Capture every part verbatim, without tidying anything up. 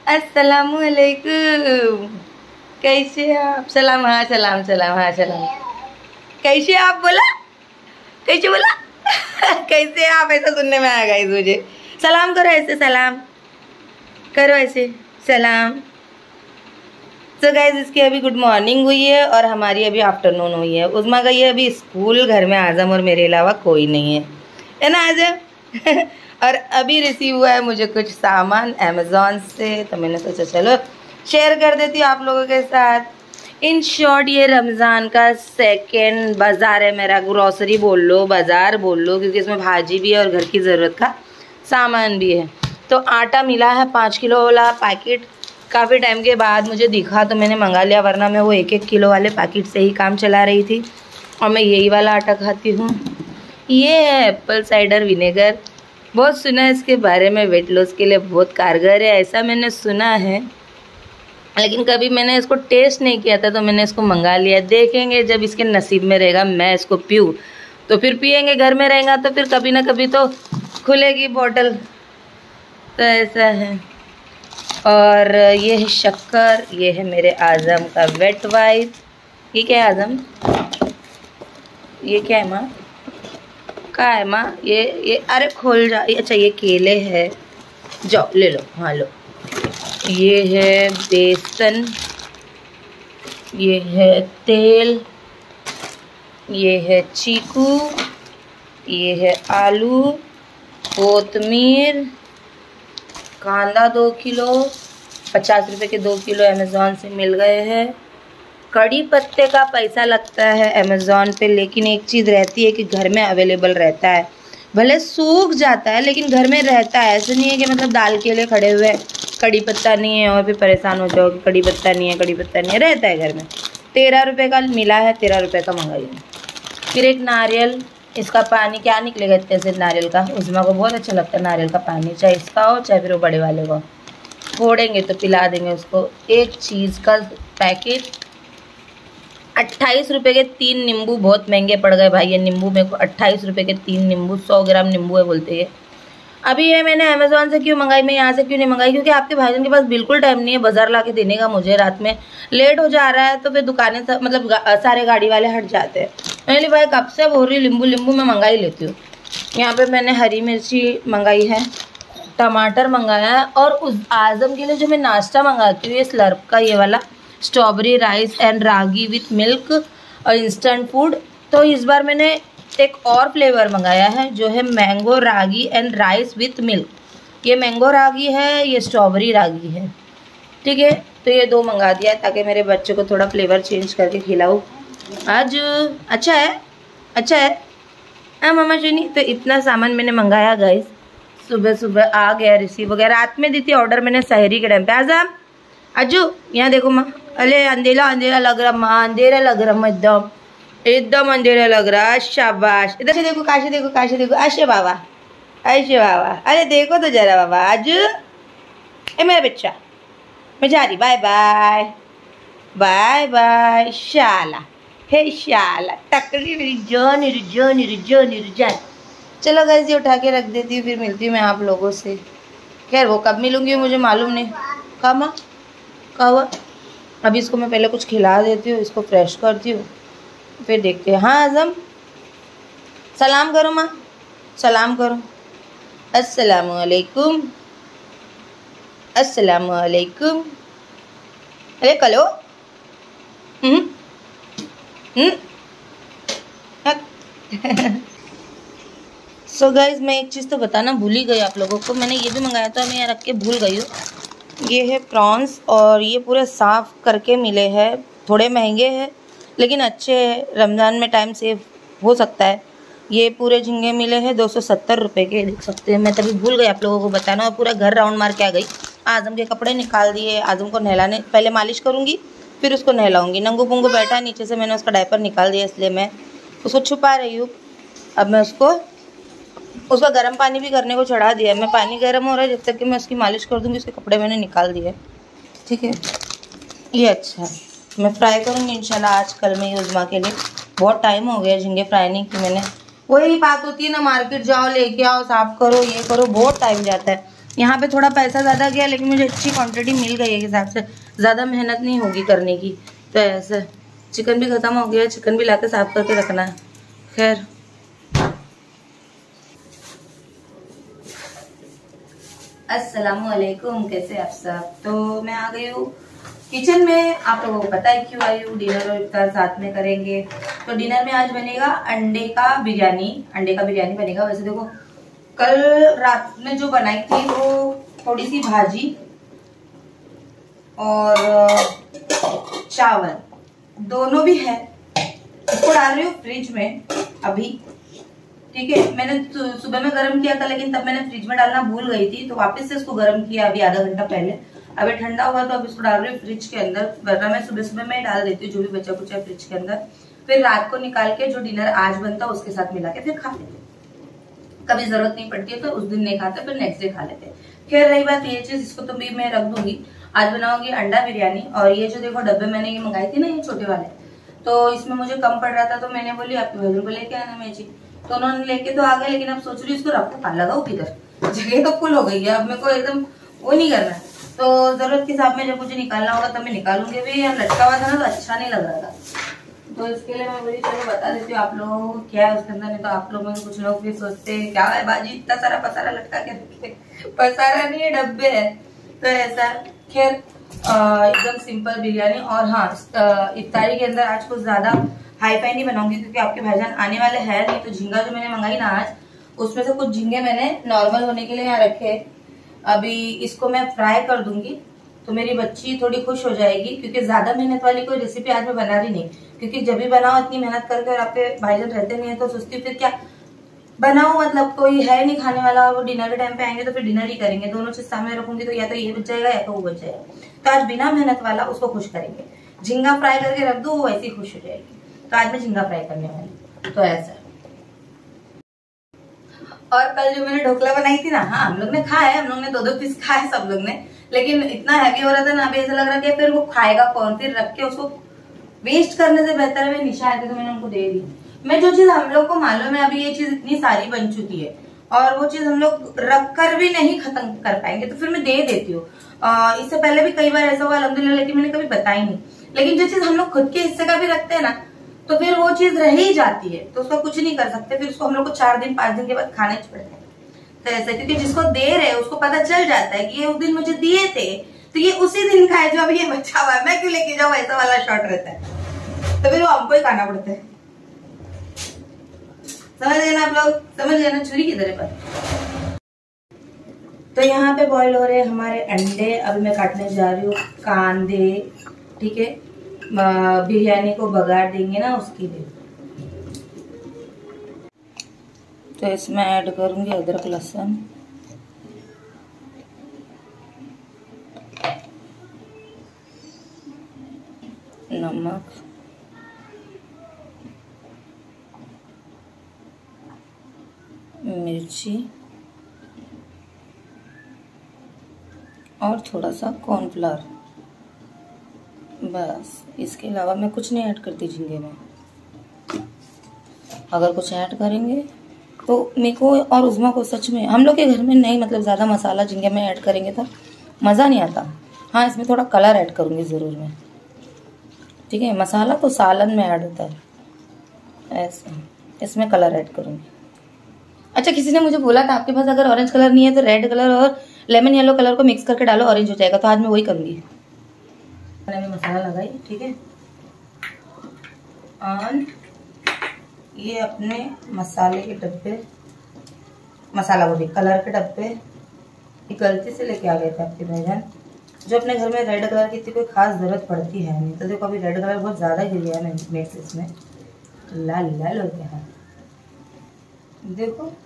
अस्सलामुअलैकुम, कैसे आप? सलाम, हाँ सलाम सलाम, हाँ सलाम। कैसे आप बोला? कैसे बोला? कैसे आप? ऐसा सुनने में आएगा इस मुझे। सलाम करो ऐसे, सलाम करो ऐसे, सलाम। तो गाइस इसकी अभी गुड मॉर्निंग हुई है और हमारी अभी आफ्टरनून हुई है। उज़मा गई है अभी स्कूल, घर में आज़म और मेरे अलावा कोई नहीं है, है ना आज़म? और अभी रिसीव हुआ है मुझे कुछ सामान अमेज़ॉन से, तो मैंने सोचा चलो शेयर कर देती हूँ आप लोगों के साथ। इन शॉर्ट ये रमज़ान का सेकेंड बाज़ार है मेरा, ग्रॉसरी बोल लो, बाज़ार बोल लो, क्योंकि इसमें भाजी भी है और घर की ज़रूरत का सामान भी है। तो आटा मिला है पाँच किलो वाला पैकेट, काफ़ी टाइम के बाद मुझे दिखा तो मैंने मंगा लिया, वरना मैं वो एक एक किलो वाले पैकेट से ही काम चला रही थी और मैं यही वाला आटा खाती हूँ। ये है एप्पल साइडर विनेगर, बहुत सुना है इसके बारे में, वेट लॉस के लिए बहुत कारगर है ऐसा मैंने सुना है, लेकिन कभी मैंने इसको टेस्ट नहीं किया था, तो मैंने इसको मंगा लिया। देखेंगे जब इसके नसीब में रहेगा मैं इसको पीऊँ तो फिर पियेंगे, घर में रहेगा तो फिर कभी ना कभी तो खुलेगी बोतल, तो ऐसा है। और ये है शक्कर, ये है मेरे आज़म का वेट वाइप। ये क्या है आज़म? ये क्या है माँ? क्या है माँ? ये ये अरे खोल जा। अच्छा ये केले है, जाओ ले लो, हाँ लो। ये है बेसन, ये है तेल, ये है चीकू, ये है आलू, कोतमीर, कांदा दो किलो, पचास रुपए के दो किलो अमेज़ॉन से मिल गए हैं। कड़ी पत्ते का पैसा लगता है अमेज़ॉन पे, लेकिन एक चीज़ रहती है कि घर में अवेलेबल रहता है, भले सूख जाता है लेकिन घर में रहता है। ऐसा नहीं है कि मतलब दाल के लिए खड़े हुए कड़ी पत्ता नहीं है और फिर परेशान हो जाओ कि कड़ी पत्ता नहीं है, कड़ी पत्ता नहीं है, रहता है घर में। तेरह रुपये का मिला है, तेरह रुपये का मंगाइए। फिर एक नारियल, इसका पानी क्या निकलेगा इतने से नारियल का, उज़मा को बहुत अच्छा लगता है नारियल का पानी, चाहे इसका हो चाहे फिर वो बड़े वाले को, फोड़ेंगे तो पिला देंगे उसको। एक चीज़ का पैकेट, अट्ठाईस रुपये के तीन नींबू, बहुत महंगे पड़ गए भाई ये नींबू मेरे को, अट्ठाईस रुपये के तीन नींबू, सौ ग्राम नींबू है बोलते हैं। अभी ये मैंने अमेज़ॉन से क्यों मंगाई, मैं यहाँ से क्यों नहीं मंगाई, क्योंकि आपके भाईजान के पास बिल्कुल टाइम नहीं है बाजार ला के देने का मुझे, रात में लेट हो जा रहा है तो फिर दुकानें मतलब सारे गाड़ी वाले हट जाते हैं। मैंने भाई कब से बोल रही नींबू नींबू मैं मंगा ही लेती हूँ। यहाँ पे मैंने हरी मिर्ची मंगाई है, टमाटर मंगाया है, और उस आज़म के लिए जो मैं नाश्ता मंगाती हूँ ये स्लर्प का ये वाला strawberry rice and ragi with milk और इंस्टेंट फूड। तो इस बार मैंने एक और फ्लेवर मंगाया है जो है mango ragi and rice with milk. ये मैंगो रागी है, ये स्ट्रॉबेरी रागी है, ठीक है। तो ये दो मंगा दिया है ताकि मेरे बच्चे को थोड़ा फ्लेवर चेंज करके खिलाऊँ आज। अच्छा है, अच्छा है हाँ मामा चुनी। तो इतना सामान मैंने मंगाया गाइस, सुबह सुबह आ गया रिसीव वगैरह, रात में दी थी ऑर्डर मैंने सहरी के टाइम पे। आज़म अज्जू यहाँ देखो माँ, अरे अंधेरा अंधेरा लग रहा माँ, अंधेरा लग रहा एकदम एकदम अंधेरा लग रहा। शाबाश, इधर से देखो, काशी देखो, काशी देखो, आशे बाबा, आशे बाबा, अरे देखो तो जरा बाबा। आज ए मेरा बच्चा, मैं जा रही, बाय बाय बाय बाय। शाला हे शाला टकरी मेरी जान री जान री जान री जान। चलो गाइस ये उठा के रख देती हूँ, फिर मिलती हूँ मैं आप लोगों से। खैर वो कब मिलूँगी मुझे मालूम नहीं। कहा माँ, कहा हुआ? अभी इसको मैं पहले कुछ खिला देती हूँ, इसको फ्रेश करती हूँ, फिर देखते हैं। हाँ आज़म सलाम करो माँ, सलाम करो। अस्सलामुअलैकुम, अस्सलामुअलैकुम। अरे कलो हम्म हम्म सो गाइज मैं एक चीज़ तो बताना भूल ही गई आप लोगों को, मैंने ये भी मंगाया था, मैं यहाँ रख के भूल गई हूँ। ये है प्रॉन्स और ये पूरे साफ़ करके मिले हैं, थोड़े महंगे हैं लेकिन अच्छे हैं, रमज़ान में टाइम सेव हो सकता है। ये पूरे झींगे मिले हैं दो सौ सत्तर रुपये के, देख सकते हैं। मैं तभी भूल गई आप लोगों को बताना, और पूरा घर राउंड मार के आ गई। आज़म के कपड़े निकाल दिए, आज़म को नहलाने पहले मालिश करूँगी फिर उसको नहलाऊँगी। नंगू पुंगू बैठा नीचे से, मैंने उसका डायपर निकाल दिया इसलिए मैं उसको छुपा रही हूँ। अब मैं उसको उसका गर्म पानी भी करने को चढ़ा दिया है, मैं पानी गर्म हो रहा है जब तक कि मैं उसकी मालिश कर दूँगी। उसके कपड़े मैंने निकाल दिए, ठीक है। ये अच्छा है, मैं फ्राई करूँगी इंशाल्लाह आज कल में ही उज़मा के लिए। बहुत टाइम हो गया झींगे फ्राई नहीं की मैंने। वही बात होती है ना, मार्केट जाओ लेके आओ साफ़ करो ये करो, बहुत टाइम जाता है। यहाँ पे थोड़ा पैसा ज़्यादा गया, लेकिन मुझे अच्छी क्वांटिटी मिल गई है, हिसाब से ज़्यादा मेहनत नहीं होगी करने की। तो ऐसा चिकन भी ख़त्म हो गया, चिकन भी लाके साफ करके रखना है। खैर अस्सलामुअलैकुम, कैसे आप सब। तो मैं आ गई हूँ किचन में। आप लोगों को पता है क्यों आई हूँ, डिनर और इफ्तार साथ में करेंगे। तो डिनर में आज बनेगा अंडे का बिरयानी। अंडे का बिरयानी बनेगा। वैसे देखो कल रात में जो बनाई थी वो थोड़ी सी भाजी और चावल दोनों भी है। इसको डाल रही हूँ फ्रिज में अभी, ठीक है। मैंने सुबह में गर्म किया था, लेकिन तब मैंने फ्रिज में डालना भूल गई थी, तो वापस से इसको गर्म किया अभी आधा घंटा पहले। अभी ठंडा हुआ तो अब इसको डाल रही हूँ फ्रिज के अंदर, वरना मैं सुबह सुबह में डाल देती हूँ जो भी बचा कुचा फ्रिज के अंदर। फिर रात को निकाल के जो डिनर आज बनता है उसके साथ मिला के फिर खा लेते। कभी जरूरत नहीं पड़ती है तो उस दिन नहीं खाते, फिर नेक्स्ट डे खा लेते। खैर रही बात ये चीज, इसको तो भी मैं रख दूंगी। आज बनाऊंगी अंडा बिरयानी। और ये जो देखो डब्बे मैंने ये मंगाई थी ना, ये छोटे वाले, तो इसमें मुझे कम पड़ रहा था, तो मैंने बोली आपके भाई को लेके आना मैं जी। तो उन्होंने लेके तो आ गए, लेकिन अब सोच रही हूँ इसको रखो कहाँ लगाऊ किधर, जगह तो फुल हो गई है। अब मेरे को एकदम वो नहीं करना है, तो जरूरत के हिसाब में जब मुझे निकालना होगा तब मैं निकालूंगी। भी यहाँ लटका हुआ था ना तो अच्छा नहीं लग रहा था, तो इसके लिए मैं बोली चलो बता देती हूँ आप लोगों को क्या है उसके अंदर। नहीं तो आप लोगों में कुछ लोग भी सोचते हैं क्या है बाजी इतना सारा पसारा लटका के रखे। पसारा नहीं है, डब्बे है। तो ऐसा खैर एकदम सिंपल बिरयानी। और हाँ, इफ्तारी के अंदर आज कुछ ज्यादा हाई फाई नहीं बनाऊंगी, क्योंकि आपके भाईजान आने वाले हैं नहीं। तो झींगा जो मैंने मंगाई ना आज, उसमें से कुछ झींगे मैंने नॉर्मल होने के लिए यहाँ रखे। अभी इसको मैं फ्राई कर दूंगी, तो मेरी बच्ची थोड़ी खुश हो जाएगी, क्योंकि ज्यादा मेहनत वाली कोई रेसिपी आज मैं बना रही नहीं। क्योंकि जब भी बनाओ इतनी मेहनत करके और आपके भाईजान रहते नहीं है, तो सोचती फिर क्या बनाओ, मतलब कोई है नहीं खाने वाला, वो डिनर के टाइम पे आएंगे तो फिर डिनर ही करेंगे। दोनों चीज सामने रखूंगी तो या तो ये बच जाएगा या तो वो बच जाएगा। तो आज बिना मेहनत वाला उसको खुश करेंगे। झींगा फ्राई करके रख दो, वो वैसे ही खुश हो जाएगी। तो आज मैं झींगा फ्राई करने वाली। तो ऐसा। और कल जो मैंने ढोकला बनाई थी ना, हाँ हम लोग ने खाया है, हम लोग ने दो दो पीस खाए सब लोग ने, लेकिन इतना हैवी हो रहा था ना, अभी ऐसा लग रहा है फिर वो खाएगा कौन। फिर रख के उसको वेस्ट करने से बेहतर है निशा आए थे तो मैंने उनको दे दी। मैं जो चीज हम लोग को मालूम है अभी ये चीज इतनी सारी बन चुकी है और वो चीज हम लोग रख कर भी नहीं खत्म कर पाएंगे, तो फिर मैं दे देती हूँ। इससे पहले भी कई बार ऐसा हुआ अल्हम्दुलिल्लाह, लेकिन मैंने कभी बताई नहीं। लेकिन जो चीज हम लोग खुद के हिस्से का भी रखते हैं ना, तो फिर वो चीज रह ही जाती है, तो उसका कुछ नहीं कर सकते। फिर उसको हम लोग को चार दिन पांच दिन के बाद खाना ही पड़ता है। तो ऐसा, क्योंकि जिसको दे रहे उसको पता चल जाता है कि ये उस दिन मुझे दिए थे, तो ये उसी दिन खाए जो अभी ये बचा हुआ है, मैं क्यों लेके जाऊँ, ऐसा वाला शॉट रहता है। तो फिर वो हमको ही खाना पड़ता है। समझ गए ना आप लोग, समझ गए ना छुरी की तरह पर। तो यहाँ पे बॉईल हो रहे हैं हमारे अंडे। अभी मैं काटने जा रही हूँ कांदे, ठीक है। बिरयानी को बघार देंगे ना उसके लिए। तो इसमें ऐड करूंगी अदरक लहसुन, नमक, मिर्ची और थोड़ा सा कॉर्नफ्लावर, बस। इसके अलावा मैं कुछ नहीं ऐड करती झींगे में। अगर कुछ ऐड करेंगे तो मेरे को और उज़मा को सच में हम लोग के घर में नहीं, मतलब ज़्यादा मसाला झींगे में ऐड करेंगे तो मज़ा नहीं आता। हाँ इसमें थोड़ा कलर ऐड करूँगी ज़रूर मैं, ठीक है। मसाला तो सालन में ऐड होता है, ऐसा इसमें कलर ऐड करूँगी। अच्छा, किसी ने मुझे बोला था आपके पास अगर ऑरेंज कलर नहीं है तो रेड कलर और लेमन येलो कलर को मिक्स करके डालो, ऑरेंज हो जाएगा। तो आज मैं वही करूँगी। मैंने मसाला लगाई, ठीक है। और ये अपने मसाले के डब्बे, मसाला बोली कलर के डब्बे गलती से लेके आ गए थे आपके भाईजान, जो अपने घर में रेड कलर की इतनी कोई खास जरूरत पड़ती है नहीं। तो देखो अभी रेड कलर बहुत ज़्यादा गिर गया है मेरे से, इसमें लाल लाल हो गया है। देखो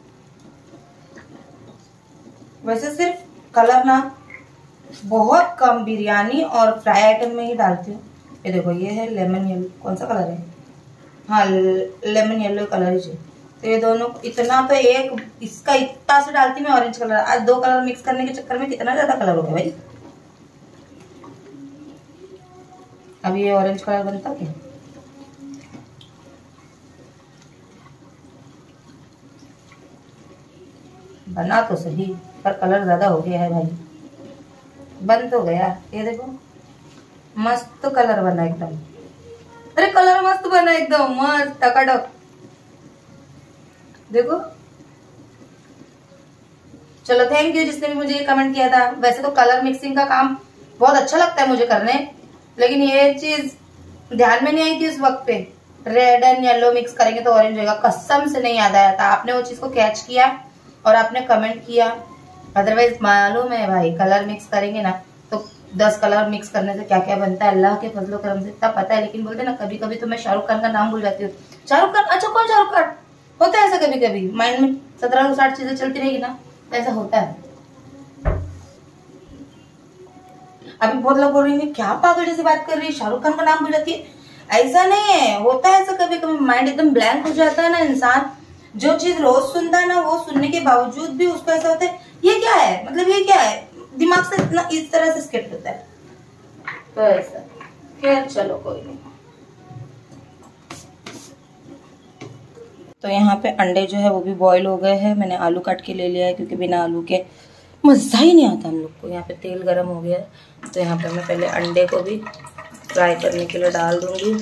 वैसे सिर्फ कलर ना बहुत कम बिरयानी और फ्राई आइटम में ही डालती हूँ। ये देखो ये है लेमन येलो, कौन सा कलर है, हाँ लेमन येलो कलर ही है। तो ये दोनों इतना, तो एक इसका इतना से डालती मैं ऑरेंज कलर। आज दो कलर मिक्स करने के चक्कर में कितना ज्यादा कलर हो गया भाई। अब ये ऑरेंज कलर बनता क्या, बना तो सही। पर कलर ज्यादा हो गया है भाई, बंद हो गया। ये देखो मस्त कलर बना एकदम, अरे कलर मस्त बना एकदम, मस्त टकाटक। देखो चलो थैंक यू जिसने भी मुझे ये कमेंट किया था। वैसे तो कलर मिक्सिंग का काम बहुत अच्छा लगता है मुझे करने, लेकिन ये चीज ध्यान में नहीं आई थी उस वक्त पे। रेड एंड येलो मिक्स करेंगे तो ऑरेंज होगा, कसम से नहीं याद आया था। आपने वो चीज को कैच किया और आपने कमेंट किया, अदरवाइज मालूम है भाई कलर मिक्स करेंगे ना तो दस कलर मिक्स करने से क्या क्या बनता है अल्लाह के फजलो करम से इतना पता है। लेकिन बोलते ना कभी कभी तो मैं शाहरुख खान का नाम भूल जाती हूँ। शाहरुख खान, अच्छा कौन शाहरुख खान, होता है ऐसा कभी कभी माइंड में सत्रह सौ साठ चीजें चलती रहेगी ना, ऐसा होता है। अभी बहुत लोग बोल रहे हैं क्या पागल जैसी बात कर रही है, शाहरुख खान का नाम भूल जाती है। ऐसा नहीं है, होता है ऐसा कभी कभी, माइंड एकदम ब्लैंक हो जाता है ना इंसान। जो चीज रोज सुनता है ना वो सुनने के बावजूद भी उसको ऐसा होता है ये क्या है, मतलब ये क्या है, दिमाग से इतना इस तरह से स्किप होता है। तो ऐसा खैर चलो कोई नहीं। तो यहाँ पे अंडे जो है वो भी बॉईल हो गए हैं। मैंने आलू काट के ले लिया है क्योंकि बिना आलू के मजा ही नहीं आता हम लोग को। यहाँ पे तेल गरम हो गया है तो यहाँ पे मैं पहले अंडे को भी फ्राई करने के लिए डाल दूंगी।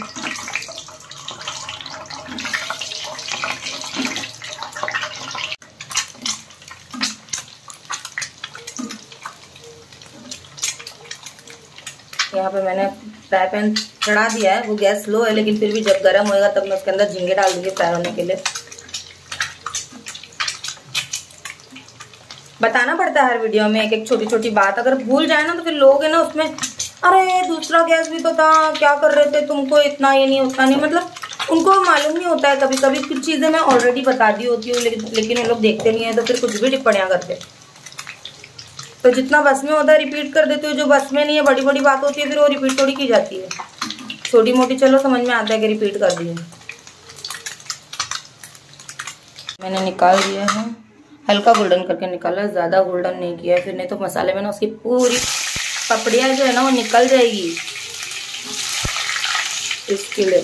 यहाँ पे मैंने फ्राई पैन चढ़ा दिया है, वो गैस लो है लेकिन फिर भी जब गर्म होएगा तब मैं उसके अंदर झींगे डाल दूंगी फ्राई होने के लिए। बताना पड़ता है हर वीडियो में एक एक छोटी छोटी बात, अगर भूल जाए ना तो फिर लोग है ना उसमें अरे दूसरा गैस भी तो था, क्या कर रहे थे, तुमको इतना ये नहीं उतना नहीं, मतलब उनको मालूम नहीं होता है। कभी कभी कुछ चीजें मैं ऑलरेडी बता दी होती हूँ लेकिन लेकिन वो लोग देखते नहीं है तो फिर कुछ भी टिप्पणियां करते। तो जितना बस में होता है रिपीट कर देते हो, जो बस में नहीं है बड़ी बड़ी बात होती है फिर वो रिपीट थोड़ी की जाती है, छोटी मोटी चलो समझ में आता है कि रिपीट कर दी है। मैंने निकाल दिया है, हल्का गोल्डन करके निकाला, ज्यादा गोल्डन नहीं किया है, फिर नहीं तो मसाले में ना उसकी पूरी पपड़ियाँ जो है ना वो निकल जाएगी, इसके लिए।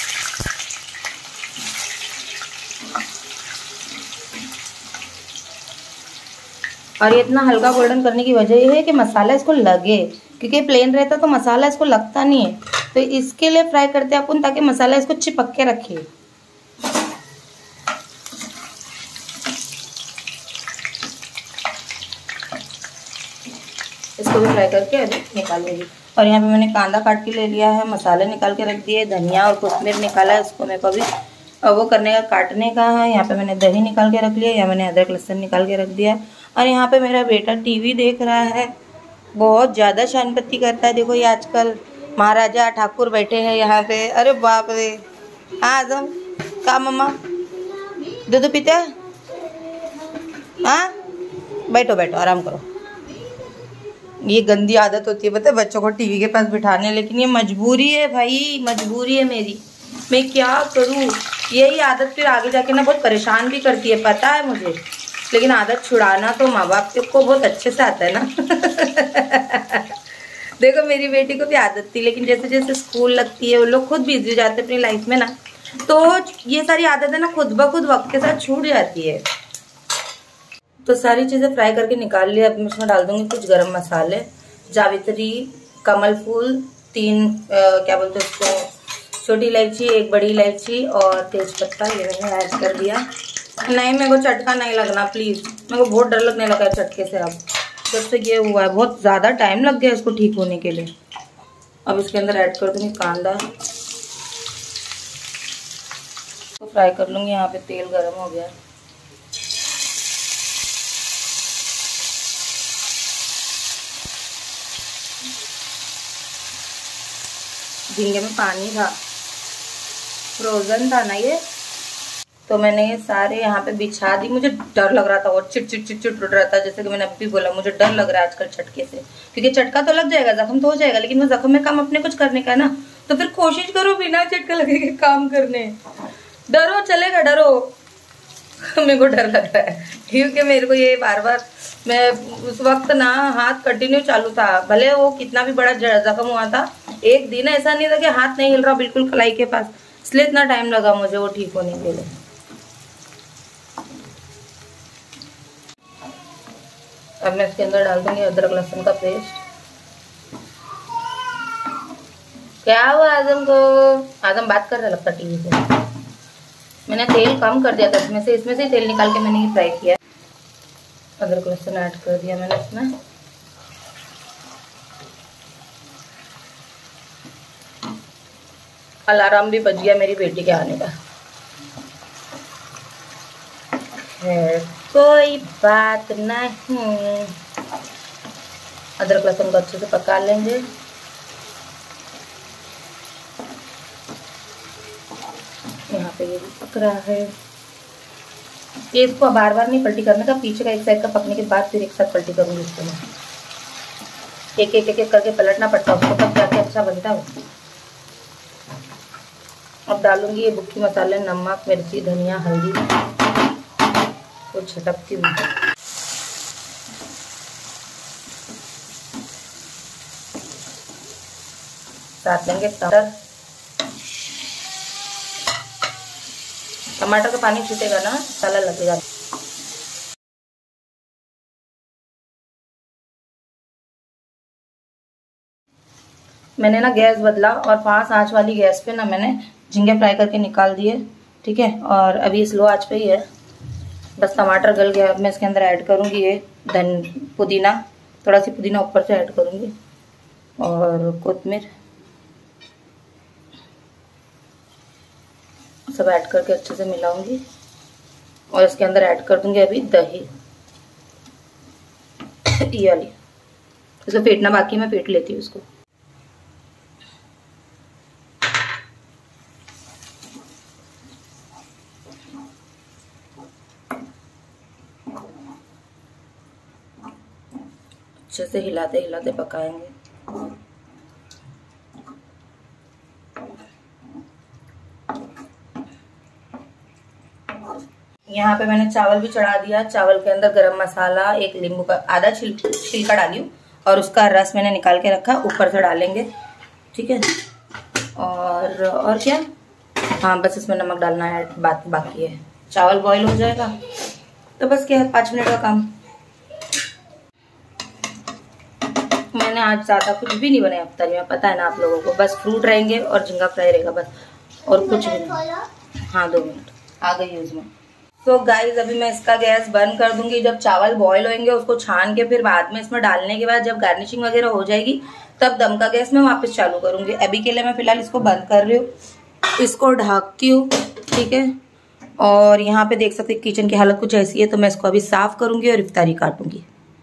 और ये इतना हल्का गोल्डन करने की वजह ये है कि मसाला इसको लगे, क्योंकि प्लेन रहता तो मसाला इसको लगता नहीं है, तो इसके लिए फ्राई करते हैं अपन ताकि मसाला इसको चिपक के रखे। इसको भी फ्राई करके अभी निकालूंगी। और यहाँ पे मैंने कांदा काट के ले लिया है, मसाले निकाल के रख दिए, धनिया और कोथिंबीर निकाला है, उसको मेरे को अभी वो करने का काटने का है। यहाँ पे मैंने दही निकाल के रख लिया, यहाँ मैंने अदरक लहसुन निकाल के रख दिया। और यहाँ पे मेरा बेटा टीवी देख रहा है, बहुत ज़्यादा शानपत्ती करता है। देखो ये आजकल महाराजा ठाकुर बैठे हैं यहाँ पे, अरे बाप रे। हाँ आजम का मम्मा दूध पीते हैं, हाँ बैठो बैठो आराम करो। ये गंदी आदत होती है पता है बच्चों को टीवी के पास बिठाने, लेकिन ये मजबूरी है भाई, मजबूरी है मेरी, मैं क्या करूँ। यही आदत फिर आगे जाके ना बहुत परेशान भी करती है पता है मुझे, लेकिन आदत छुड़ाना तो माँ बाप को बहुत अच्छे से आता है ना। देखो मेरी बेटी को भी आदत थी, लेकिन जैसे जैसे स्कूल लगती है वो लोग खुद बिजी हो जाते हैं अपनी लाइफ में ना, तो ये सारी आदतें ना खुद ब खुद वक्त के साथ छूट जाती है। तो सारी चीज़ें फ्राई करके निकाल लिया। अब मैं उसमें डाल दूंगी कुछ गरम मसाले, जावित्री, कमल फूल, तीन आ, क्या बोलते हैं उसको, छोटी इलायची, एक बड़ी इलायची और तेज पत्ता, ये मैंने ऐड कर दिया। नहीं मेरे को चटका नहीं लगना प्लीज़, मेरे को बहुत डर लगने लगा है चटके से। अब जब से ये हुआ है बहुत ज़्यादा टाइम लग गया इसको ठीक होने के लिए। अब इसके अंदर ऐड कर दूँगी कांदा, तो फ्राई कर लूँगी। यहाँ पे तेल गर्म हो गया है, झींगे में पानी था, फ्रोजन था ना ये, तो मैंने ये सारे यहाँ पे बिछा दी। मुझे डर लग रहा था और चिट चिट चिट चिट उड़ रहा था, जैसे कि मैंने अभी बोला मुझे डर लग रहा है आजकल चटके से, क्योंकि चटका तो लग जाएगा, जख्म तो हो जाएगा, लेकिन वो जख्म में काम अपने कुछ करने का ना, तो फिर कोशिश करो बिना चटका लगे के काम करने। डरो चलेगा, डरो। मेरे को डर लग रहा है क्योंकि मेरे को ये बार बार, मैं उस वक्त ना हाथ कंटिन्यू चालू था, भले वो कितना भी बड़ा जख्म हुआ था, एक दिन ऐसा नहीं था कि हाथ नहीं हिल रहा बिल्कुल कलाई के पास, इसलिए इतना टाइम लगा मुझे वो ठीक होने के लिए। अब मैं इसके अंदर डाल दूंगी अदरक लहसुन का पेस्ट। क्या हुआ आजम को? आजम बात कर रहा लगता टीवी से। मैंने तेल कम कर दिया था इसमें से, इसमें से तेल निकाल के मैंने ये फ्राई किया। अदरक लहसुन ऐड कर दिया मैंने इसमें। अलार्म भी बज गया मेरी बेटी के आने का। है कोई बात नहीं। अदरक लहसुन को अच्छे से पका लेंगे। यहाँ पे ये भी पक रहा है। ये इसको बार बार नहीं पलटी करने का, पीछे का एक साइड का पकने के बाद फिर एक साथ पलटी करूँगी इसको मैं। एक एक एक एक करके पलटना पड़ता है उसको, तब जाके अच्छा बनता है। अब डालूंगी ये बुक्की मसाले, नमक, मिर्ची, धनिया, हल्दी को छटकती हुई। साथ लेंगे टमाटर। टमाटर का पानी छूटेगा ना, मसाला लगेगा। मैंने ना गैस बदला और फास्ट आंच वाली गैस पे ना मैंने झींगे फ्राई करके निकाल दिए। ठीक है, और अभी स्लो आंच पे ही है। बस टमाटर गल गया। अब मैं इसके अंदर ऐड करूँगी ये धन पुदीना, थोड़ा सी पुदीना ऊपर से ऐड करूँगी और कोतमीर सब ऐड करके अच्छे से मिलाऊंगी। और इसके अंदर ऐड कर दूंगी अभी दही। ये वाली इसको फेंटना बाकी, मैं फेंट लेती हूँ इसको। अच्छे से हिलाते हिलाते पकाएंगे। यहाँ पे मैंने चावल भी चढ़ा दिया। चावल के अंदर गरम मसाला, एक नींबू का आधा छिल छिलका डाली हूँ और उसका रस मैंने निकाल के रखा, ऊपर से डालेंगे। ठीक है, और और क्या, हाँ बस इसमें नमक डालना है, बात बाकी है। चावल बॉईल हो जाएगा तो बस क्या है, पाँच मिनट का काम। मैंने आज ज़्यादा कुछ भी नहीं बनाया इफ्तारी में, पता है ना आप लोगों को। बस फ्रूट रहेंगे और झींगा फ्राई रहेगा बस, और कुछ भी नहीं। हाँ दो मिनट आ गई है उसमें। तो गाइज अभी मैं इसका गैस बंद कर दूंगी। जब चावल बॉईल होंगे उसको छान के फिर बाद में इसमें डालने के बाद जब गार्निशिंग वगैरह हो जाएगी तब दम का गैस मैं वापस चालू करूंगी। अभी के लिए मैं फिलहाल इसको बंद कर रही हूँ, इसको ढकती हूँ। ठीक है, और यहाँ पे देख सकते किचन की हालत कुछ ऐसी है, तो मैं इसको अभी साफ करूंगी और इफ्तारी काटूंगी।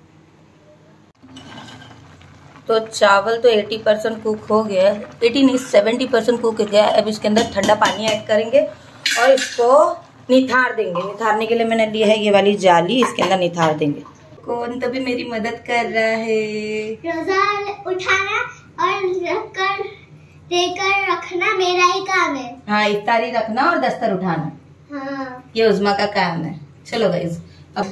तो चावल तो अस्सी परसेंट कुक हो गया है, अस्सी नहीं सत्तर परसेंट कुक हो गया है। अब इसके अंदर ठंडा पानी ऐड करेंगे और इसको निथार देंगे। निथारने के लिए मैंने लिया है ये वाली जाली, इसके अंदर निथार देंगे। कौन तो भी मेरी मदद कर रहा है। रोजा उठाना और रखकर देकर रखना मेरा ही काम है। हाँ, इफ्तारी रखना और दस्तर उठाना हाँ, ये उज़्मा का काम है। चलो गाइस, अब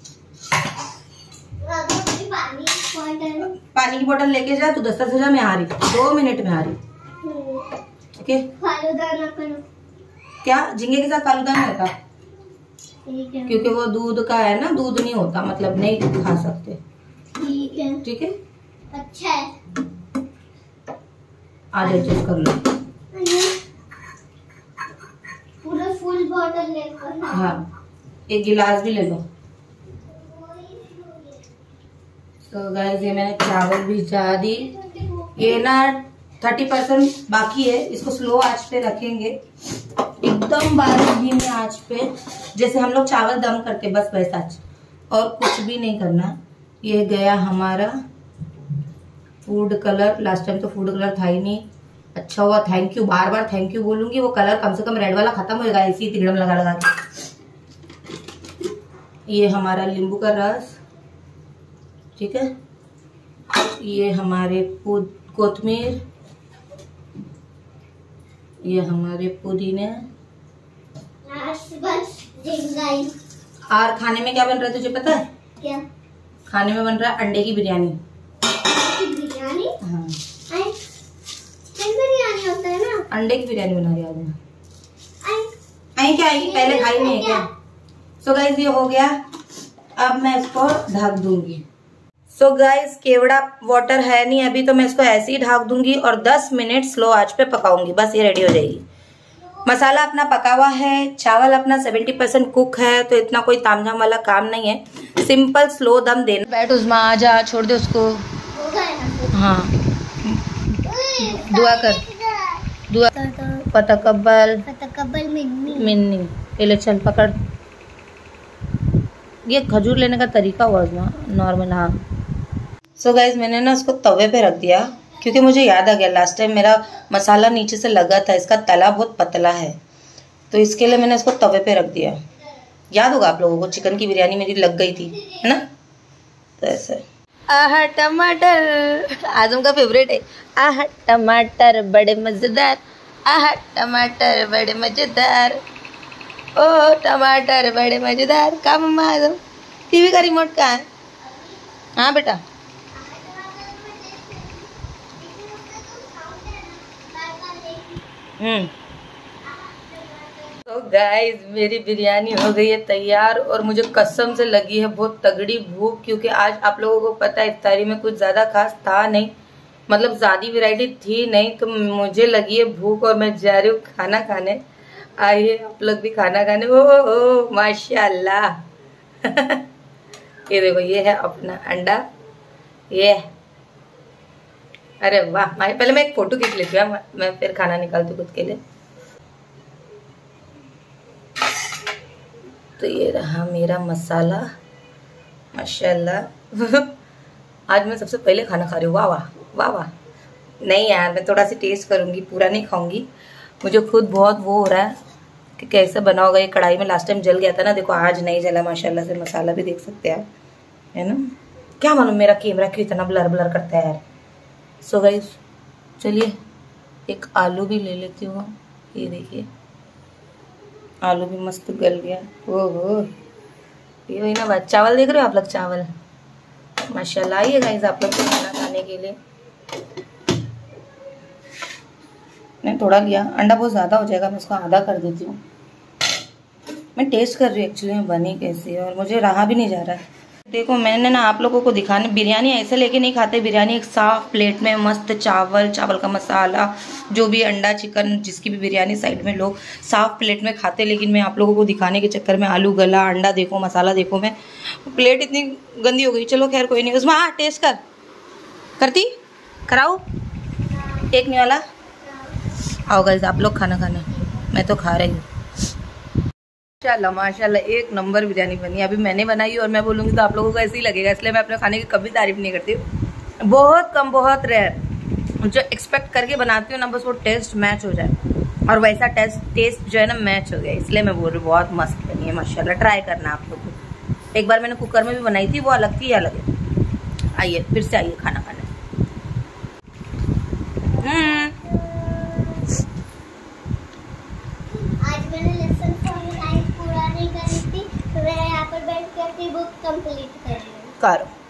पानी बोतल पानी की बोतल लेके जा, तू दस्तर से जा, मैं आ रही दो मिनट में आ रही। ठीक है, फालूदा ना करो। क्या झींगे के साथ फालूदा नहीं होता? ठीक है, क्योंकि वो दूध का है ना, दूध नहीं होता, मतलब नहीं खा सकते। ठीक है ठीक है, अच्छा है। आज एडजस्ट कर लो। पूरा फुल बोतल लेकर। हाँ, एक गिलास भी ले लो। तो गाइस ये मैंने चावल भी चढ़ा दी। ये ना थर्टी परसेंट बाकी है, इसको स्लो आंच पे रखेंगे, एकदम बारीक धीमी आंच पे, जैसे हम लोग चावल दम करते बस वैसा, और कुछ भी नहीं करना। ये गया हमारा फूड कलर। लास्ट टाइम तो फूड कलर था ही नहीं। अच्छा हुआ, थैंक यू, बार बार थैंक यू बोलूंगी। वो कलर कम से कम रेड वाला खत्म हो जाएगा इसी तिगड़म लगा लगा के। ये हमारा नींबू का रस। ठीक है, ये हमारे कोतमीर, ये हमारे पुदीने। बस और खाने में क्या बन रहा है तुझे पता है? क्या खाने में बन रहा है अंडे की बिरयानी। बिरयानी? हाँ, बिरयानी होता है ना। अंडे की बिरयानी बना रही आज। आई क्या आई, पहले खाई नहीं है क्या? सो गाइस ये हो गया। अब मैं इसको ढक दूंगी। सो गाइस केवड़ा वाटर है नहीं अभी, तो मैं इसको ऐसे ही ढक दूंगी और दस मिनट स्लो आंच पे पकाऊंगी, बस ये रेडी हो जाएगी। मसाला अपना पका हुआ है, चावल अपना सेवेंटी परसेंट कुक है, तो इतना कोई तामझाम वाला काम नहीं है, सिंपल स्लो दम देना। बैठ उस्मा, आ जा, छोड़ दे उसको। हाँ दुआ कर, दुआ फतकब्बल फतकब्बल मिन्नी मिन्नी। पहले चल पकड़, ये खजूर लेने का तरीका हुआ उस्मा नॉर्मल। हाँ सो गाइज मैंने ना उसको तवे पे रख दिया क्योंकि मुझे याद आ गया लास्ट टाइम मेरा मसाला नीचे से लगा था, इसका तला बहुत पतला है, तो इसके लिए मैंने इसको तवे पे रख दिया। याद होगा आप लोगों को चिकन की बिरयानी मेरी लग गई थी, है ना, तो ऐसे। आहा टमाटर आजम का फेवरेट है। आहा टमाटर बड़े मजेदार, आहा टमाटर बड़े मजेदार, ओ टमाटर बड़े मजेदार। का मम्मा आजम टीवी का रिमोट कहाँ है? हाँ बेटा हम्म। तो गाइस मेरी बिरयानी हो गई है तैयार और मुझे कसम से लगी है बहुत तगड़ी भूख, क्योंकि आज आप लोगों को पता है इफ्तारी में कुछ ज़्यादा खास था नहीं, मतलब ज़्यादा वैरायटी थी नहीं, तो मुझे लगी है भूख और मैं जा रही हूँ खाना खाने। आइए आप लोग भी खाना खाने। ओ ओ माशाल्लाह ये देखो ये है अपना अंडा, ये अरे वाह। पहले मैं एक फोटो खींच लेती हूँ, मैं फिर खाना निकालती हूँ खुद के लिए। तो ये रहा मेरा मसाला माशाल्लाह आज मैं सबसे पहले खाना खा रही हूँ। वाह वाह वाह वाह। नहीं यार मैं थोड़ा सी टेस्ट करूँगी, पूरा नहीं खाऊंगी, मुझे खुद बहुत वो हो रहा है कि कैसे बना होगा। ये कढ़ाई में लास्ट टाइम जल गया था ना, देखो आज नहीं जला माशाल्लाह से। मसाला भी देख सकते हैं है ना, क्या मालूम मेरा कैमरा क्यों इतना ब्लर ब्लर करता है यार। सो गाइस चलिए एक आलू भी ले लेती हूँ, ये देखिए आलू भी मस्त गल गया। ओहो ये वही ना बात, चावल देख रहे हो आप लोग, चावल माशाल्लाह। आइए गाइस आप लोग को खाना खाने के लिए। मैं थोड़ा लिया, अंडा बहुत ज़्यादा हो जाएगा, मैं उसको आधा कर देती हूँ। मैं टेस्ट कर रही हूँ एक्चुअली में बनी कैसी है, और मुझे रहा भी नहीं जा रहा है। देखो मैंने ना आप लोगों को दिखाने, बिरयानी ऐसे लेके नहीं खाते, बिरयानी एक साफ प्लेट में मस्त चावल, चावल का मसाला, जो भी अंडा चिकन जिसकी भी बिरयानी साइड में लोग साफ प्लेट में खाते, लेकिन मैं आप लोगों को दिखाने के चक्कर में आलू गला, अंडा देखो, मसाला देखो, मैं प्लेट इतनी गंदी हो गई। चलो खैर कोई नहीं, उसमें हाँ टेस्ट कर करती कराओ एक नहीं वाला। आओ गाइस आप लोग खाना खाने, मैं तो खा रही हूँ। माशाल्लाह माशाल्लाह एक नंबर बिरयानी बनी। अभी मैंने बनाई और मैं बोलूँगी तो आप लोगों को ऐसे ही लगेगा, इसलिए मैं अपने खाने की कभी तारीफ नहीं करती हूँ। बहुत कम बहुत रेयर जो एक्सपेक्ट करके बनाती हूँ ना, बस वो टेस्ट मैच हो जाए, और वैसा टेस्ट टेस्ट जो है ना मैच हो गया, इसलिए मैं बोल रही हूँ बहुत मस्त बनी है माशाल्लाह। ट्राई करना आप लोग को। एक बार मैंने कुकर में भी बनाई थी, वो अलग थी, अलग है। आइए फिर से आइए खाना खाने। पूरा नहीं करी थी, तो मैं यहाँ पर बैठ के अपनी बुक कंप्लीट कर रही हूँ। करो।